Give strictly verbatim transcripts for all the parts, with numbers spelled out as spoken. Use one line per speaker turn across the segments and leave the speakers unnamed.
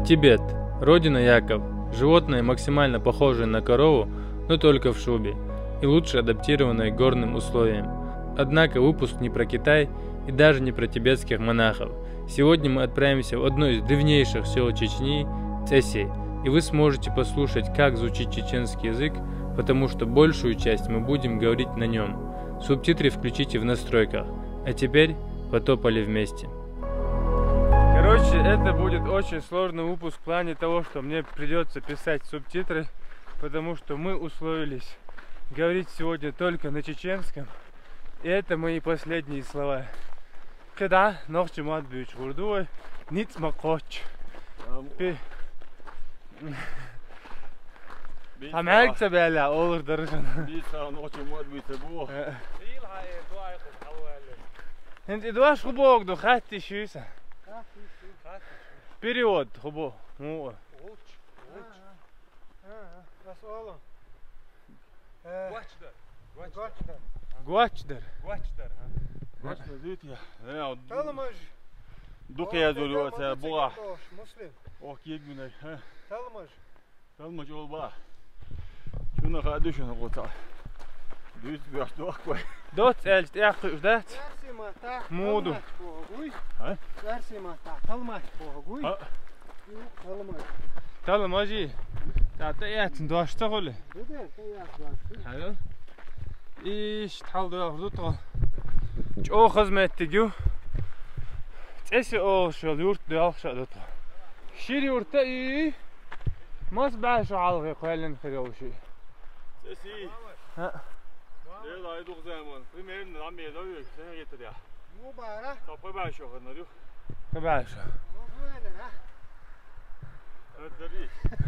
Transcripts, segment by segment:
Тибет. Родина Яков. Животное максимально похожее на корову, но только в шубе, и лучше адаптированное к горным условиям. Однако выпуск не про Китай и даже не про тибетских монахов. Сегодня мы отправимся в одно из древнейших сел Чечни – Цеси, и вы сможете послушать, как звучит чеченский язык, потому что большую часть мы будем говорить на нем. Субтитры включите в настройках. А теперь потопали вместе. Короче, это будет очень сложный выпуск в плане того, что мне придется писать субтитры, потому что мы условились говорить сегодня только на чеченском. И это мои последние слова. Когда ночь мат бьют гурдуй, ниц макоч. Амайк табеля, олур даржан.
Биса ночь мат бьют бу.
Энти дуаш хубок до хатти шуса. Период хубо. Ну.
Guachtar.
Guachtar.
Guachtar.
Guachtar dit ya. Ja.
Talmaj.
Duke yazıyor ya bu.
Muslim.
O kiyik güney.
Talmaj.
Talmaj ol ba. Şunu hadi şunu kota. Düz bir açtı koy.
Dot elst yakış dat.
Versi mata.
Modu.
Ha?
Versi mata. Talmaj boğuy.
Ha.
Talmaj.
Talmaji. Tata yatın doşta gole.
Bude tayaq
Hayır. İş taldı avrutu. Çok hizmettigiu. Esi o şol yurt dağşadı. Şir yurtta iyi. Mas başı algı qoyalın xirolşu.
Sesi.
Ha.
Ne daha iyi zaman. Primeiro não me deu, você getir ya.
Mübarek.
Kapı başı onlar yok.
Başı.
Mübarek ha.
Evet tabii.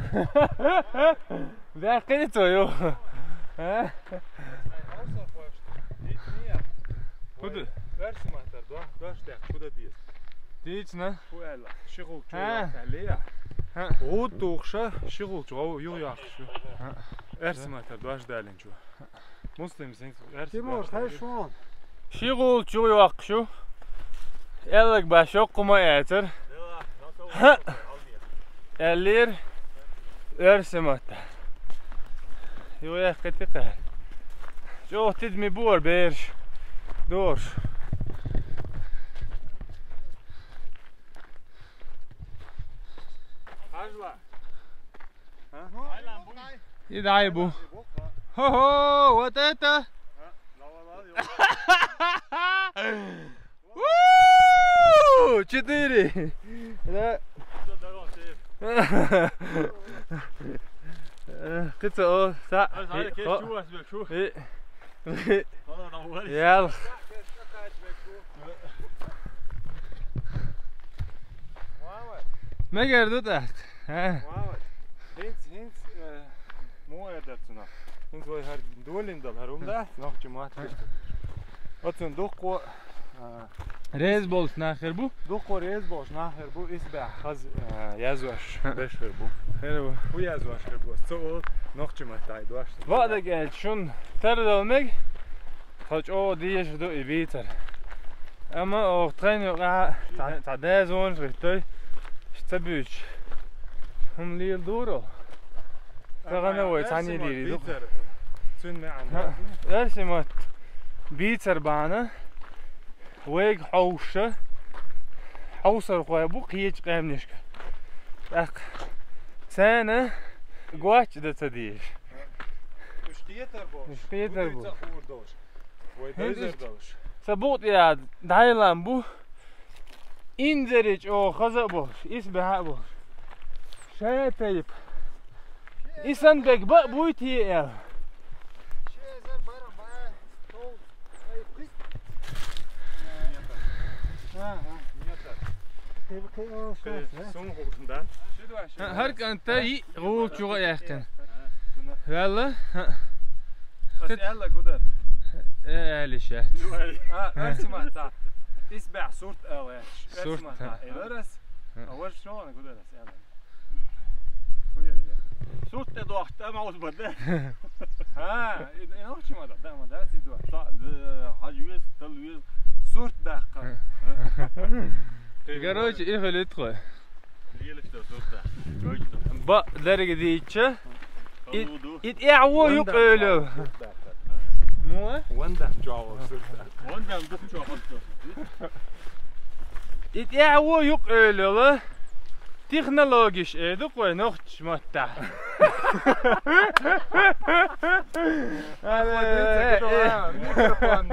Zakini toyu. Ha?
Olsa başta. Niye?
Kudu.
Versi mata. Doğa doşta. Kuda diyor.
Diç ne?
Bu ela. Şıgıl
Ha.
çoğalıyor.
Ha.
Rot doğuşa şıgıl çoğu yok yaxşı. Versi mata. Doşta alınca. Muslimsin. Versi.
Timur, hayşon.
Şigul çoğu akşu. Ellik başı okuma yeter. Ellir. Örsemata. Yoya kıtıkar. Çok tizmi bor berş. Dur.
Hajla.
Aylan bu.
İdai bu. Ho ho, what это? Woo! Четыре. Да. Kısa o sa.
Hadi kes şu as bek şu. Valla da var.
Yal. Ne gördü da? Ha.
Hins hins moja detsuna. Hins var här dolindal här om där. Nog mat. Atın dokko
Rez bols nahir bu.
dokko rez boş nahir bu isbah haz yazvaş beşer bu.
Her bu.
Bu yazvaş bu. So nog mat tay doş.
Vad da gel şun terdolmek. Kaç o diye şu do biter. Ama o tren yok ha. Ta da zon ritoy. İşte büyük. Hum lil duro. Tagana o tani lili.
Sün me an.
Ersimat biter bana. Weg hawsha. Hawsar qoya bu qiyic qamnish. Bak. Sana guach da tadish.
Üştiyeter boş.
Üştiyeter bu.
Vay dözer doş.
Sabut ya daylan bu. İnzeric o khaza boş. İsbaha boş. Şaya tayip. İsan bek ba buyti ya.
Şeyzer bara bara. Tol. Ayıp. Ha ha. Tebrik o şans.
Son hoşunda.
Her kanta iyi rul çuğa yakın. Yalla.
Yalla guder.
Öyle şey.
Ha, versi mata. İsbah surt evet.
Surt,
Versi mata.
ha.
Everes. Awal şuna guder yalla. Buyur ya.
Surt da doşta ma uzbada.
Ha, inoç mu da? Da ma da ti do.
Ta hajüz talüz.
Surt daqa.
Короче, их летко. Ba dergi deyince it it yawo yok öyle. Mu?
Wanda jawo sırta.
Wanda mı çok
it yawo yok öyle la. Технологиш эду кой ногч матта.
Микрофон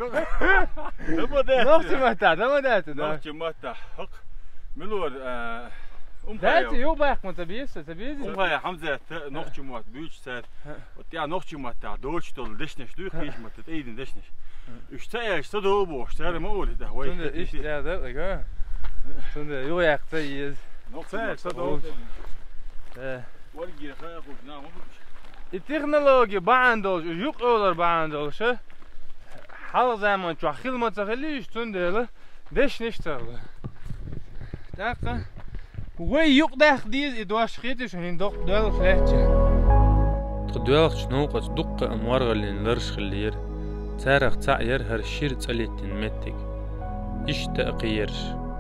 да.
Ногч матта, да мадат.
Ногч матта. Хак. Милор
Дайте юу байх мөн та биес та биес.
Умгай хамза ногч мат бүүч сайд. Вот я ногч матта дөөч тол дэшнэ шүү хийх матта эйдэн дэшнэ. Үш цааш содоо боош цаар мөөл да.
Түнде иш яа да га. Түнде юу яах та ийс.
Цааш содоо.
Э.
Варги хаа хог наам.
И технология баандол юк олар баандол ше. Хал zaman çok хилмаца хилиш түнде л дэшнэ штар. Така Hoe joek dag die het was schieten zo in dok duel slechtje.
تدوالخ شنوقة دقة أموارغ اللي نلرش خلير تارخ تعير هرشير تساليتين متك إيش تأقيرش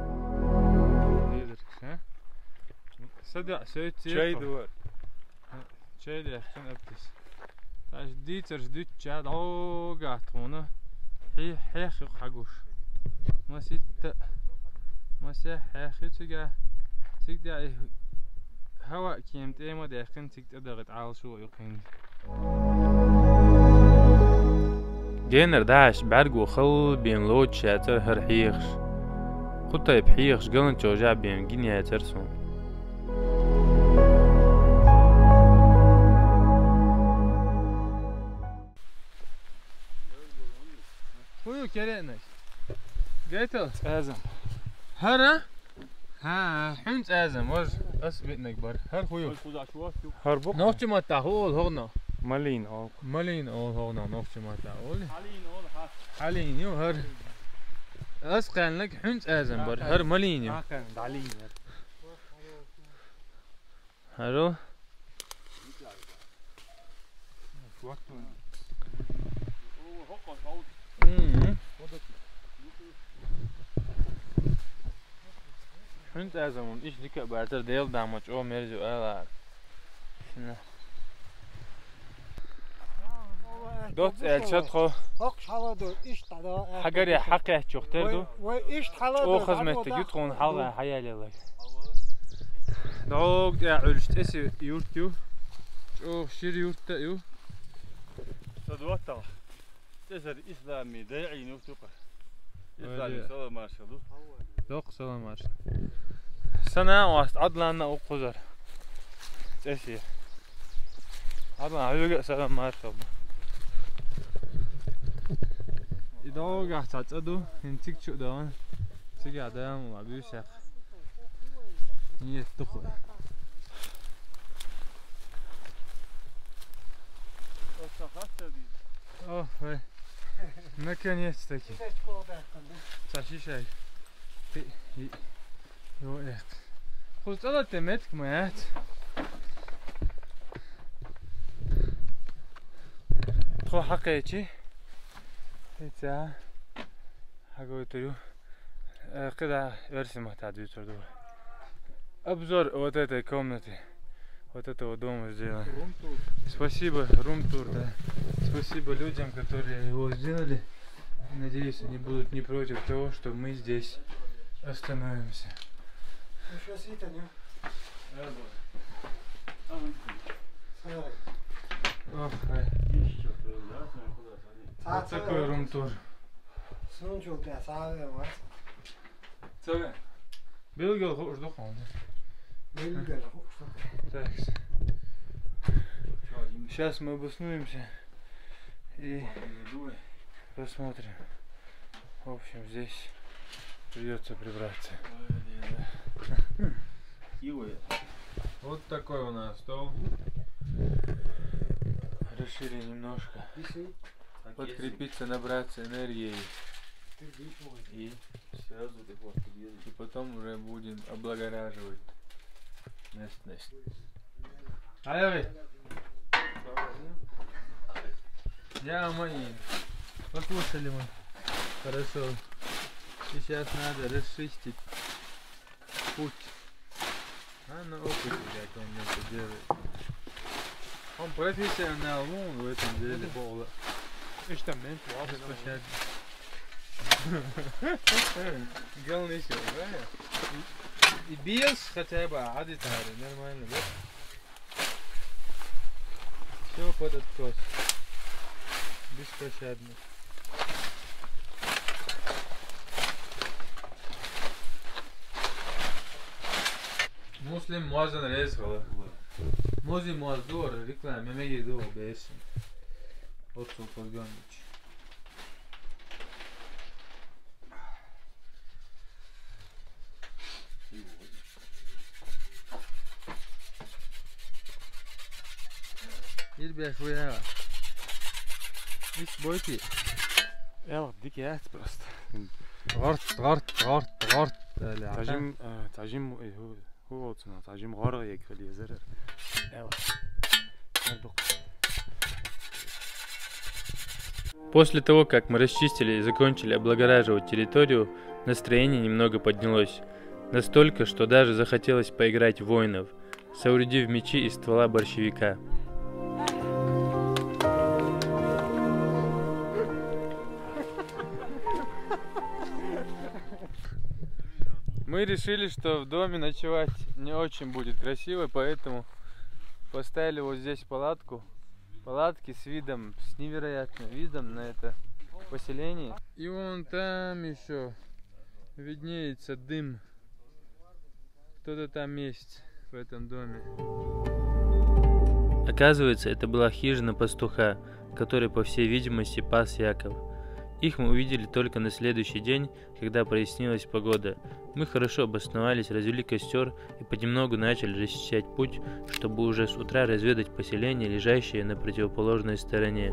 صدق سويت
Çay duvar.
Çay da yakın öptüs. Taş diyters düt çad o gatmonu. Hi heh haguş. Masit masih heh tüga. تقدر هواء كيمت ايه ما داخل تقدر تعال شو يقين
جينر داعش بعرقو خل بين لود شاتر هر حيخش قطة بحيخش قلن توجع بين جنيا ترسون
هو كرهناش قيتل
Azam.
هرا ها حنت ازم وز اس بيتنا كبر هر خويو
Harbuk.
نوختي ما تاهول هغنا
Malin al.
مالين اول هغنا نوختي ما تاهول
حالين اول حاس
حالين يو هر اس قال لك حنت ازم بر هر مالين يو
Hakan dalin.
هرو امم حنت ازم ايش ديك بعتر ديل دامج او مرجو الا شنو دوت الشات خو
Hak şaladı iş tada.
حقري حقه تشوختردو
Ve iş şaladı.
او خدمتك يدخل حلقه حيالي الله دوغ يا علشت اسي يورتيو او شير يورتا يو
صدوات تسر اسلامي داعي نوتوقه اسلامي صلاه ما شاء الله
دوق سلام مارش سنة واست عدلنا او قزر اسي عدلنا هيوغا سلام مارش دوغ احتاجدو انتك شو دوان تيجي عدام وابيوشخ نيت دخل اوه وي ما كان يستكي تاشي شاي يو اخت خذ انا تمتك مات خو حقيقي هيتا حقو تريو كده ارسم تعدي تردو обзор вот этой комнаты вот этого дома сделан. Спасибо рум-тур, да. Спасибо людям, которые его сделали. Надеюсь, они будут не против того, что мы здесь остановимся. Ох, ай. Вот такой рум-тур. Целый. Белгел хош дохон. Так. Сейчас мы обоснуемся и посмотрим. В общем, здесь придется прибраться. Вот такой у нас стол. Решили немножко подкрепиться, набраться энергией. И сразу и потом уже будем облагораживать местность. Алло, я мои. Покушали мы. Хорошо. Сейчас надо расчистить путь на опыте, как он это делает. Он профессионал в этом деле.
İşte ben tuhaf.
Гал еще, правильно? И без хотя бы адитары, нормально, да? Все под откос. Беспощадно. Muslim muazzan reis kala. Muslim muazzor reklam yemeği de o besin. Otso Podgonić. Bir beş uya. Hiç boyti.
Ja, dik je echt просто.
Гарт, гарт, гарт, гарт.
Тажим, тажим, hoe oud zijn dat? Tажим гарга яг хэл язар. Ja.
После того, как мы расчистили и закончили облагораживать территорию, настроение немного поднялось. Настолько, что даже захотелось поиграть в воинов, соорудив мечи из ствола борщевика. Мы решили, что в доме ночевать не очень будет красиво, поэтому поставили вот здесь палатку. Палатки с видом, с невероятным видом на это поселение. И вон там еще виднеется дым. Кто-то там есть в этом доме. Оказывается, это была хижина пастуха, который, по всей видимости, пас Яков. Их мы увидели только на следующий день, когда прояснилась погода. Мы хорошо обосновались, развели костер и понемногу начали расчищать путь, чтобы уже с утра разведать поселение, лежащее на противоположной стороне.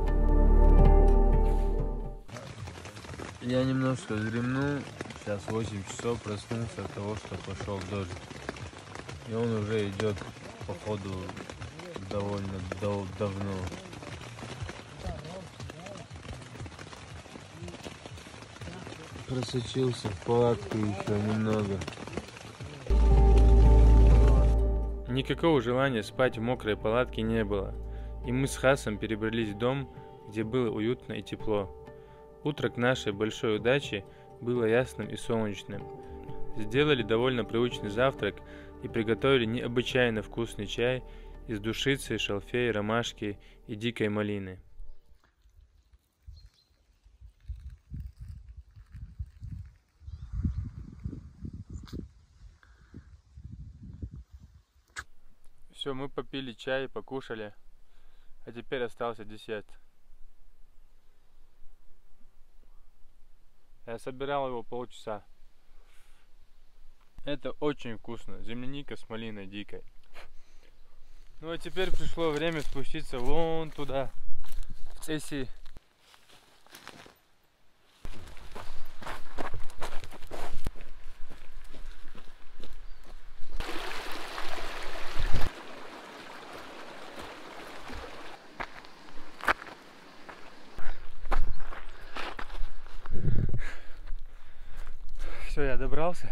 Я немножко вздремнул, сейчас восемь часов, проснулся от того, что пошел дождь. И он уже идет, походу, довольно дав давно. Просочился в палатку еще немного. Никакого желания спать в мокрой палатке не было, и мы с Хасом перебрались в дом, где было уютно и тепло. Утро к нашей большой удаче было ясным и солнечным. Сделали довольно привычный завтрак и приготовили необычайно вкусный чай из душицы, шалфея, ромашки и дикой малины. Все, мы попили чай, покушали, а теперь остался десерт. Я собирал его полчаса. Это очень вкусно, земляника с малиной дикой. Ну а теперь пришло время спуститься вон туда, в Цеси. Все, я добрался.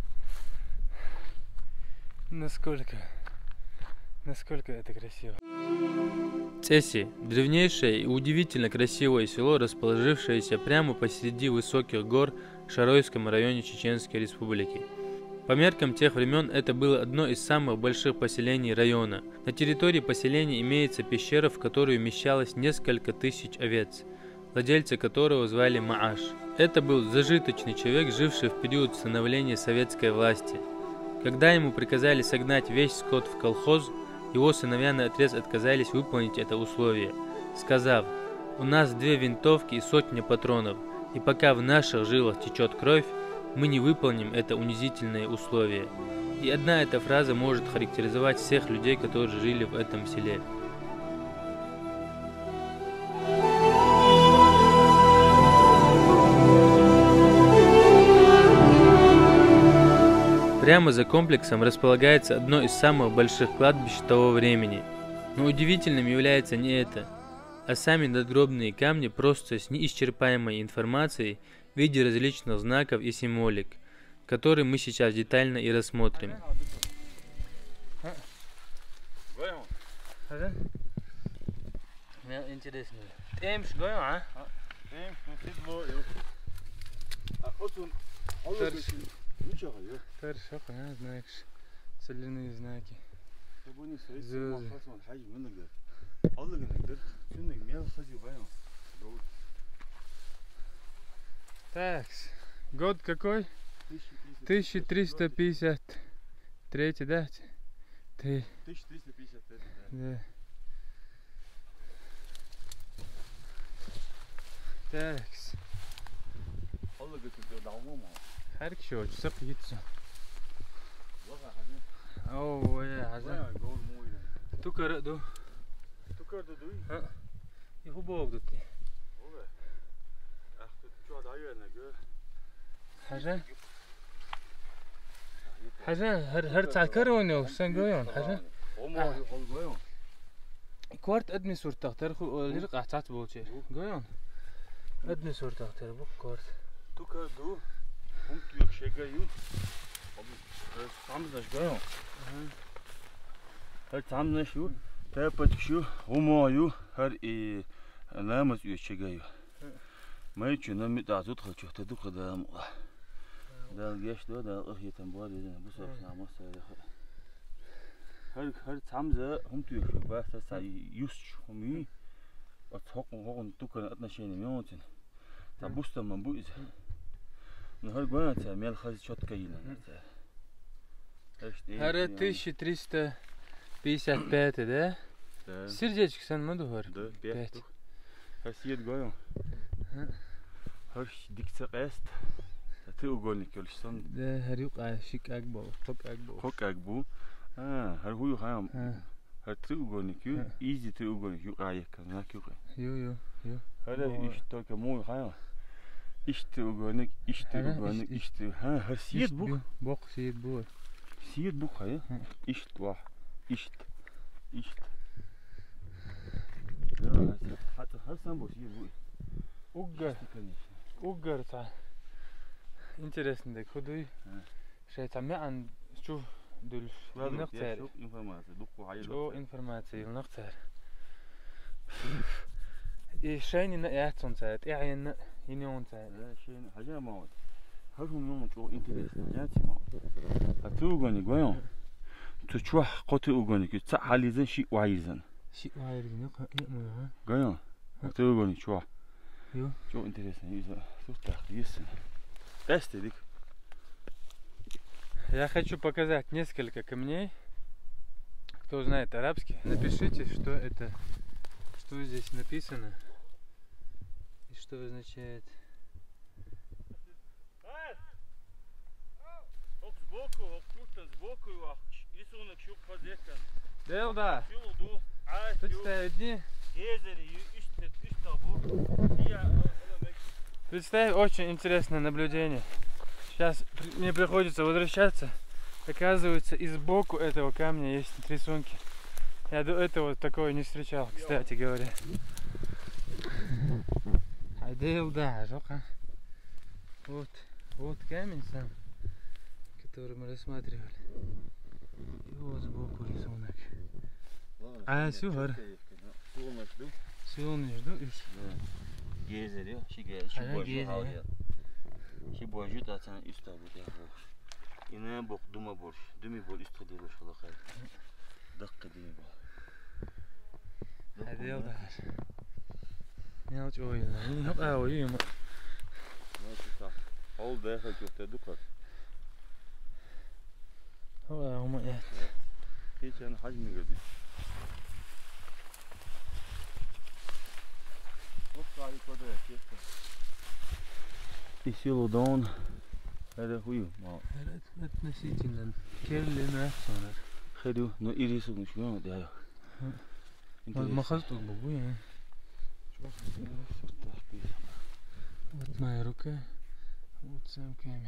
Насколько, насколько это красиво. Цеси – древнейшее и удивительно красивое село, расположившееся прямо посреди высоких гор в Шаройском районе Чеченской Республики. По меркам тех времен это было одно из самых больших поселений района. На территории поселения имеется пещера, в которую вмещалось несколько тысяч овец, владельца которого звали Мааш. Это был зажиточный человек, живший в период становления советской власти. Когда ему приказали согнать весь скот в колхоз, его сыновья наотрез отказались выполнить это условие, сказав: «У нас две винтовки и сотня патронов, и пока в наших жилах течет кровь, мы не выполним это унизительное условие». И одна эта фраза может характеризовать всех людей, которые жили в этом селе. Прямо за комплексом располагается одно из самых больших кладбищ того времени. Но удивительным является не это, а сами надгробные камни просто с неисчерпаемой информацией в виде различных знаков и символик, которые мы сейчас детально и рассмотрим. Хажа? Мне интересно. Темш гой, а?
Темш, ну седло. А вот он. Ничего, я.
Хорошо, я знаю. Соляные знаки.
Табуни срез махасон хай мынагы. Аллыгынагы. Сюнныг мел хажу баян.
Так, год какой? тысяча триста пятьдесят третий, да? Ты.
тысяча триста пятьдесят третий,
да. Так.
Аллыгы тут давно.
Хорошо, сак яйцо. О, я, хажа. Тукар ду.
Тукар ду.
А. И хубов ду ты.
Ой. Ах, тут что даёнагы.
Хажа. Хажа, хар хар цакароно, сангоён, хажа.
Омо олгоён.
Кварт адми суртахтар ху лир гацат болчер. Гоён. Адми суртахтар бу кварт.
Тукар ду. Хум тюк шегаю. Самзаш гоён. Хар самзаш ю. Тэпэтшу умою хар и намас ю шегаю. Мэй чуна митазут хочу таду кадам. Да геш до да ахитан бори да бу сох намас хар хар самза хум тюк ба са юс хуми. От хокон хокон тукар отношения мётин. Та буста ман бу из. Ну хар гоён та мел хаз чётка ина.
Хара тысяча триста пятьдесят пятый, да?
Да.
Сердечко сан маду хар?
Да,
пять.
Хар сиет гоён. Хар дикца эст. Ты угольник өлсөн.
Да, хар юк а шик агбо, хок агбо.
Хок агбу. А, хар хую хаам. Хар ты угольник ю, изи ты угольник ю аяк, на кю.
Ю ю, ю.
Хар иш только мой хаам. Иш ты угольник, иш ты угольник, иш ты. Ха, хар сиет бу.
Бок сиет бу.
Сиет бу хая. Иш тва. Иш. Иш. Да, хат хар сам бу сиет бу.
Угар. Угар та. Интересно, да худой. Шайта мян чу дул нахтар.
Шо информация, дуку хая.
Шо информация, нахтар. И шайни на яцон цайт, яйн иньон цайт.
Да, шайни хажа маут. Хажум нон чо интересно, яти маут. А ты угони гоён. Ты чуа коты угони ки ца хализен ши вайзен.
Ши вайзен, ка ему.
Гоён. Ты угони чуа.
Ю.
Чо интересно, иза. Тут так есть. Тестик.
Я хочу показать несколько камней. Кто знает арабский, напишите, что это, что здесь написано и что означает. Делда. Представь, очень интересное наблюдение. Сейчас мне приходится возвращаться. Оказывается, и сбоку этого камня есть рисунки. Я до этого такое не встречал, кстати говоря. Делда, жока. Вот, вот камень сам, который мы рассматривали. И вот сбоку рисунок. А сюгар. Сюл жду.
Гезери, шиге, шибожу. Шибожу, да, цена иста будет. И не бог дума больше, думи больше истрелил шалахай. Дакка думи бол.
Адел да. Не очень не а ой ему.
Вот так. Ол да хочу ты дукат.
Ой, у меня.
Кичен хажми годи. И силу даун. Это хую.
Это относительно. Келли на сонар.
Хеду, но и рисунок шуган да.
Махал тут богу я. Вот моя рука. Вот сам камень.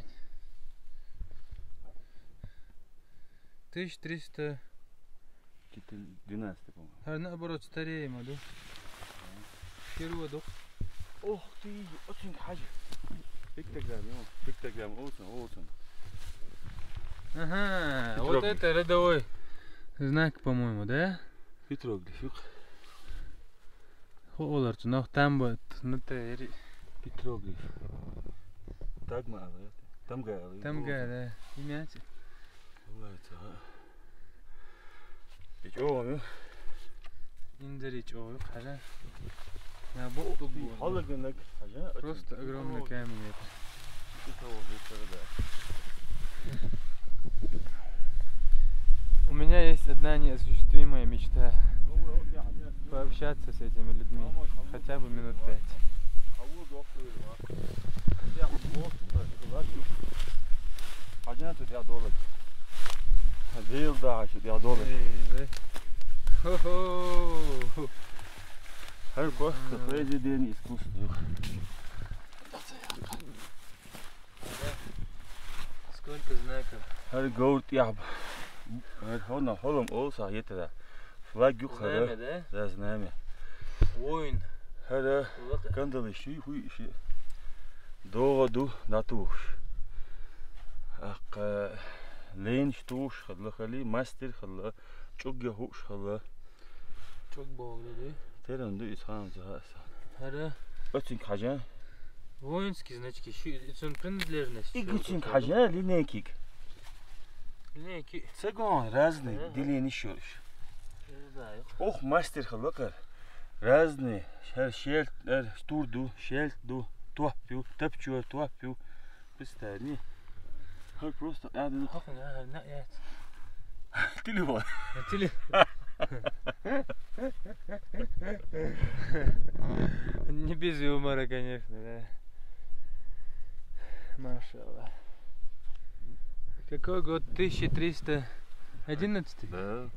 тысяча триста
двенадцать, по-моему.
А наоборот старее маду. Переводу.
Ох ты, очень хаж. Пиктограмм, пиктограмм, очень, очень.
Ага, вот это рядовой знак, по-моему, да?
Петроглиф.
Олар noch там будет, ну ты
Петроглиф. Так мало. Там гали.
там гали. Имяти.
Бывается. Ведь о,
Индерич ой, хажа. На бок тут будет.
Халаганак.
Просто огромный камень это. У меня есть одна неосуществимая мечта. Пообщаться с этими людьми. Хотя бы минут пять. Хо-хо!
Her просто произведение искусства.
Сколько знаков?
Her gold яб. Her хона холом олса это. Флаг юхара.
Знамя, да?
Да, знамя.
Воин.
Her кандалы ши хуй ши. Доводу натуш. Ак лен штуш хадла хали мастер хадла чугга хуш хадла.
Çok boğulu.
Терен ду исхам захаса.
Hara.
Очень хажа.
Воинские значки. Это принадлежность.
И очень хажа линейкик.
Линейки.
Цегон разные делени шурш.
Не знаю.
Ох, мастер халакар. Разные. Шер шелт, штурду, шелтду, туапю, тапчу, туапю. Представь, Хар просто надо.
Как он, а, на, я.
Телефон.
На теле. Не без юмора, конечно, да. Машаллах. Какой год? тысяча триста одиннадцатый?
Да.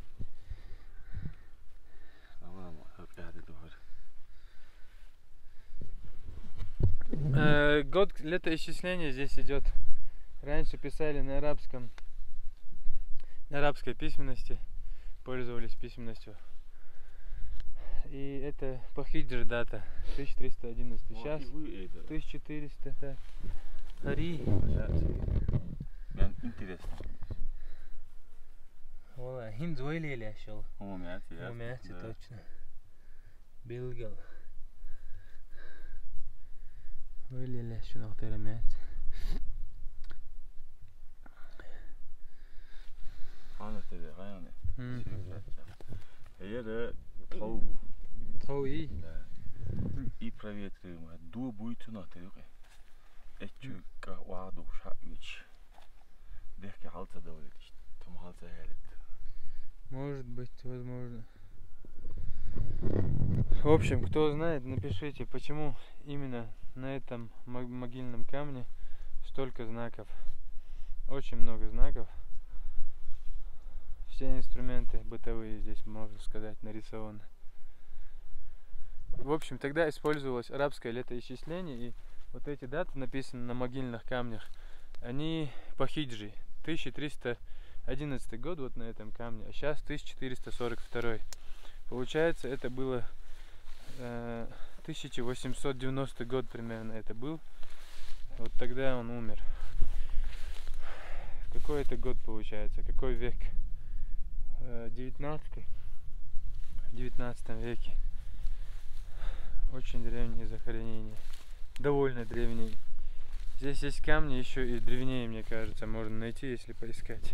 Э, год летоисчисления здесь идет. Раньше писали на арабском, на арабской письменности, пользовались письменностью. И это по хиджр дата, тысяча триста одиннадцатый. Сейчас тысяча четыреста. Да. Хари.
Интересно.
Ола, хинд зойлели ашол.
Умяти, я.
Умяти, точно. Билгал. Зойлели ашол, нахтер умяти.
Ана тебе, гаяне.
Мм.
Эйре тау.
Тауи.
Да. И проветриваем. Ду будет на терюке. Этчу ка ваду шаич. Дехки халта давлетиш. Там халта ялет.
Может быть, возможно. В общем, кто знает, напишите, почему именно на этом могильном камне столько знаков. Очень много знаков. Все инструменты бытовые здесь, можно сказать, нарисованы. В общем, тогда использовалось арабское летоисчисление, и вот эти даты, написанные на могильных камнях, они по хиджи. тысяча триста одиннадцатый год вот на этом камне, а сейчас тысяча четыреста сорок второй. Получается, это было э, тысяча восемьсот девяностый год примерно это был. Вот тогда он умер. Какой это год получается? Какой век? девятнадцатый. В девятнадцатом веке. Очень древние захоронения. Довольно древние. Здесь есть камни еще и древнее, мне кажется, можно найти, если поискать.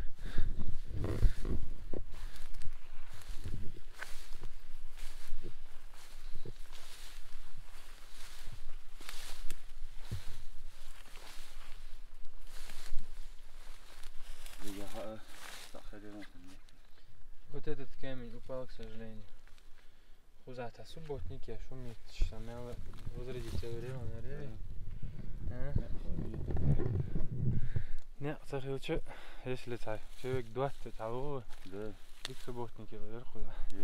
Вот этот камень упал, к сожалению. Хузата субботники, шумит, шамела возродить время, наверное. Не, сахилче, если царь, человек двадцать, а вы,
да,
их субботники, наверху.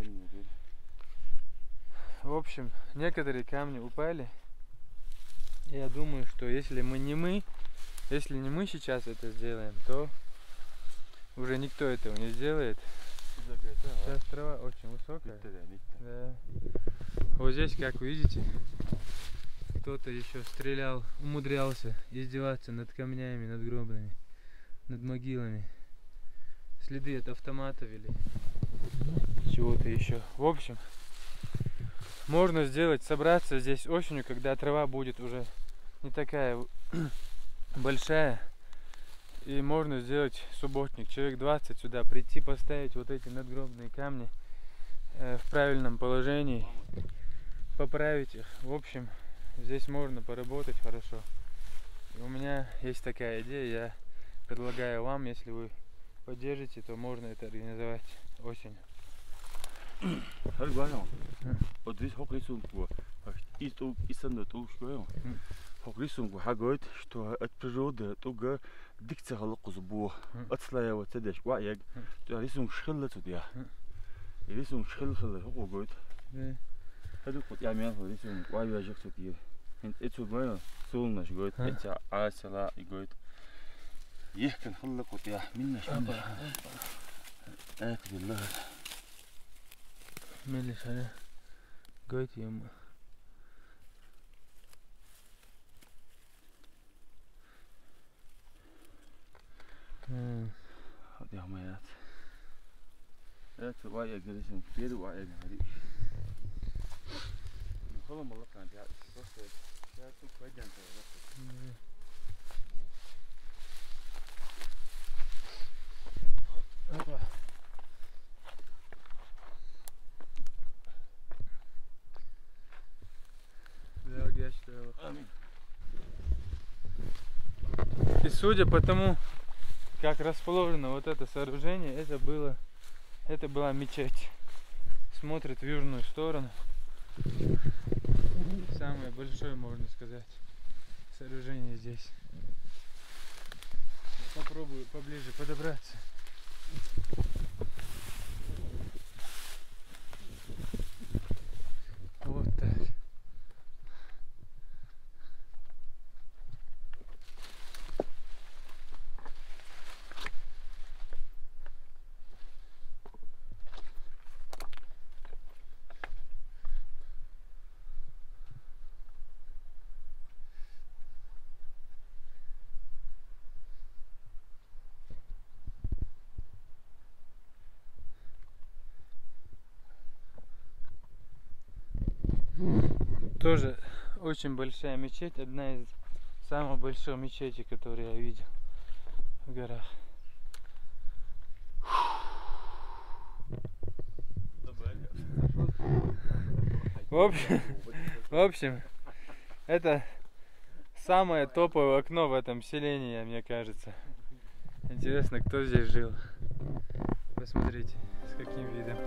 В общем, некоторые камни упали. Я думаю, что если мы не мы, если не мы сейчас это сделаем, то уже никто этого не сделает. Сейчас трава очень высокая. Да. Вот здесь, как вы видите, кто-то еще стрелял, умудрялся издеваться над камнями, над гробами, над могилами. Следы от автомата вели. чего-то еще. В общем, можно сделать, собраться здесь осенью, когда трава будет уже не такая большая. И можно сделать субботник, человек двадцать сюда прийти, поставить вот эти надгробные камни э, в правильном положении, поправить их. В общем, здесь можно поработать хорошо. И у меня есть такая идея, я предлагаю вам, если вы поддержите, то можно это организовать осенью.
Har du og det har risum på ist og isand og skø요. Har risum på har gået что от природы туга дикция халқызбу отслая вот это шва яг то рисум шхилла тут я. Рисум шхил хил гойд. Хаду вот я мен рисум вай вай жак тут я. Это было солнышко гойд, это асала и гойд. يحكي نخلق وطيح منا شامبر آتي بالله
ملش عليه قويت يما
هذه حمايات آتي وايق جلسهم كتير وايق هريش نخلهم الله كان جاء بس جاء توك وجهن ترى
Опа. Я считаю. И судя по тому, как расположено вот это сооружение, это было, это была мечеть. Смотрит в южную сторону. Самое большое, можно сказать, сооружение здесь. Попробую поближе подобраться. Вот так. Тоже очень большая мечеть, одна из самых больших мечетей, которые я видел в горах. В общем, в общем, это самое топовое окно в этом селении, мне кажется. Интересно, кто здесь жил. Посмотрите, с каким видом.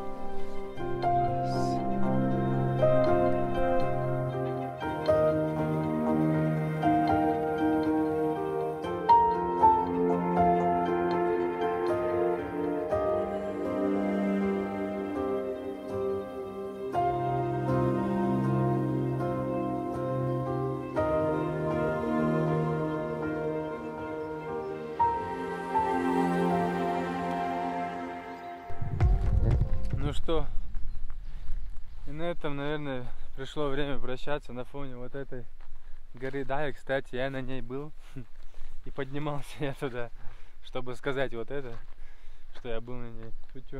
Ну что, и на этом, наверное, пришло время прощаться на фоне вот этой горы. Да, и, кстати, я на ней был и поднимался я туда, чтобы сказать вот это, что я был на ней. Шучу.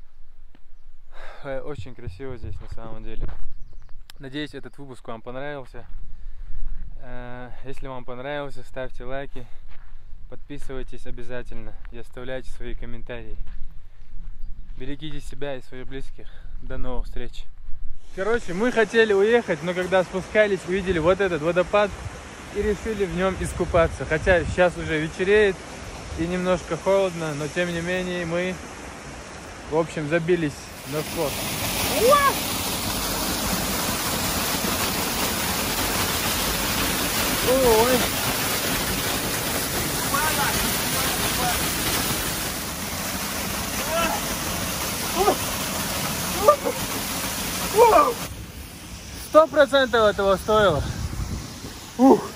Очень красиво здесь на самом деле. Надеюсь, этот выпуск вам понравился. Если вам понравился, ставьте лайки, подписывайтесь обязательно и оставляйте свои комментарии. Берегите себя и своих близких. До новых встреч. Короче, мы хотели уехать, но когда спускались, увидели вот этот водопад и решили в нем искупаться. Хотя сейчас уже вечереет и немножко холодно, но тем не менее мы, в общем, забились на вход. Ой. Сто процентов этого стоило. Ух.